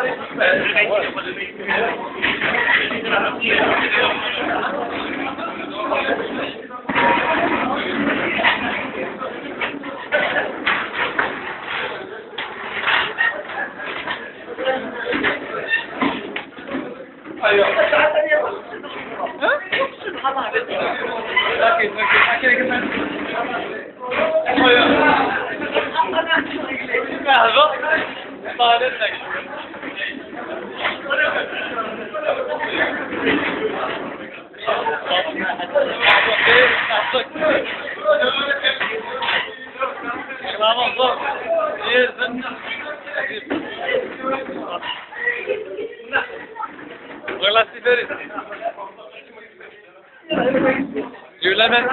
Je l'amène.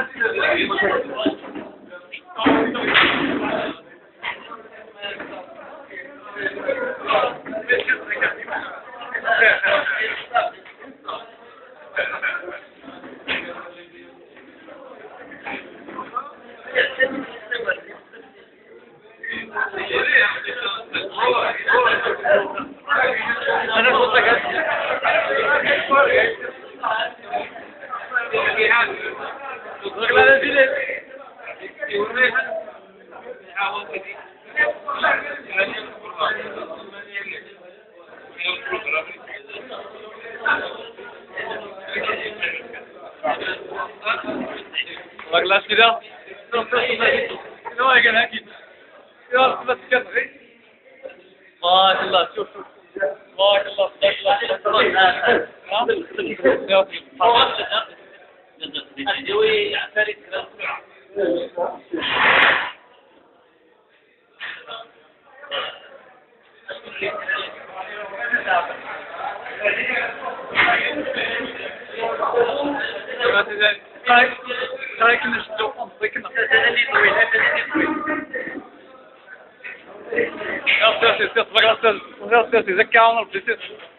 Là, je suis là. Non, il y en a qui. يلا بس كده ما شاء الله شوف شوف ما شاء الله الجوي يعترف بسرعة ذكرنا البليسيس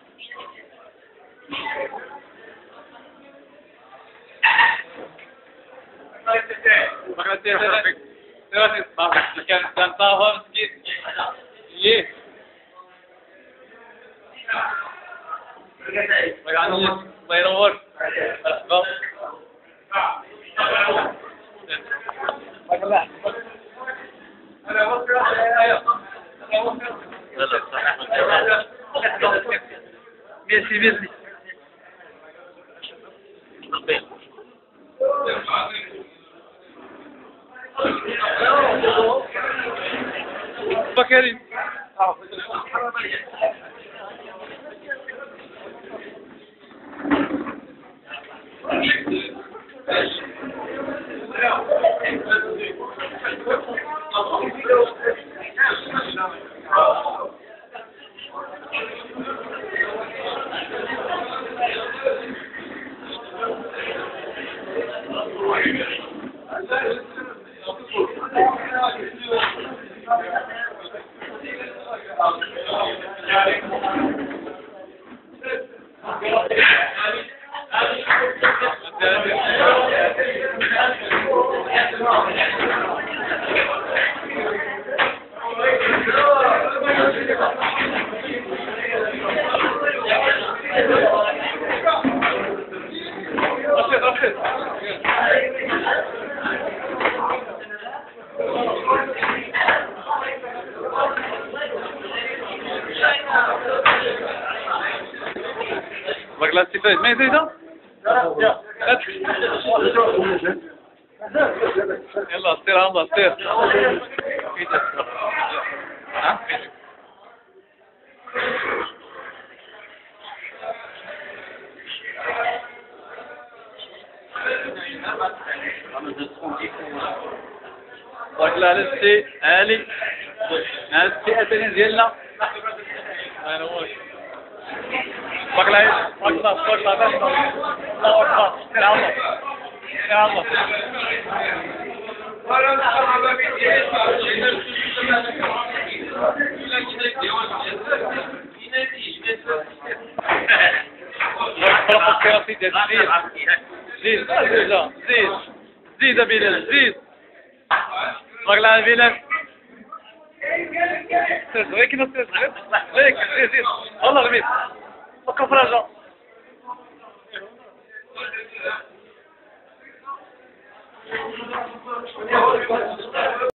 كان طاهر ليه الله ينور Merci, merci. Bakari. Bakla sifat, mais c'est ça? يلا استير الله استير ها bakla لسه علي ناس فئتين ديالنا انا واش bakla bakla زيد بلال زيد بغلا بلال هيك نصير هيك زيد والله غميس وقف رجع